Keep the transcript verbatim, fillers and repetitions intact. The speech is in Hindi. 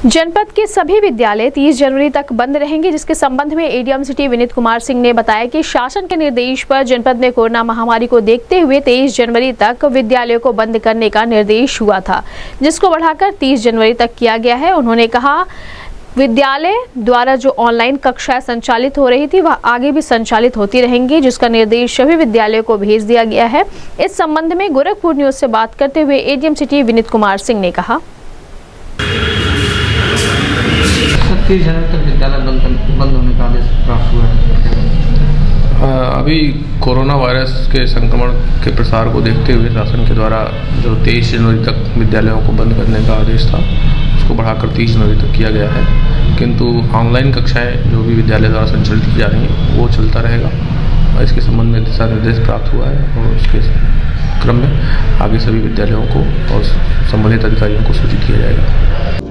जनपद के सभी विद्यालय तीस जनवरी तक बंद रहेंगे, जिसके संबंध में एडीएम सिटी विनीत कुमार सिंह ने बताया कि शासन के निर्देश पर जनपद में कोरोना महामारी को देखते हुए तेईस जनवरी तक विद्यालयों को बंद करने का निर्देश हुआ था, जिसको बढ़ाकर तीस जनवरी तक किया गया है। उन्होंने कहा विद्यालय द्वारा जो ऑनलाइन कक्षाएं संचालित हो रही थी वह आगे भी संचालित होती रहेंगी, जिसका निर्देश सभी विद्यालयों को भेज दिया गया है। इस संबंध में गोरखपुर न्यूज से बात करते हुए एडीएम सिटी विनीत कुमार सिंह ने कहा तीस जनवरी तक विद्यालय बंद बंद होने का आदेश प्राप्त हुआ है। अभी कोरोना वायरस के संक्रमण के प्रसार को देखते हुए शासन के द्वारा जो तेईस जनवरी तक विद्यालयों को बंद करने का आदेश था उसको बढ़ाकर तीस जनवरी तक किया गया है, किंतु ऑनलाइन कक्षाएं जो भी विद्यालय द्वारा संचालित की जा रही हैं वो चलता रहेगा। और इसके संबंध में दिशा निर्देश प्राप्त हुआ है और उसके क्रम में आगे सभी विद्यालयों को और संबंधित अधिकारियों को सूचित किया जाएगा।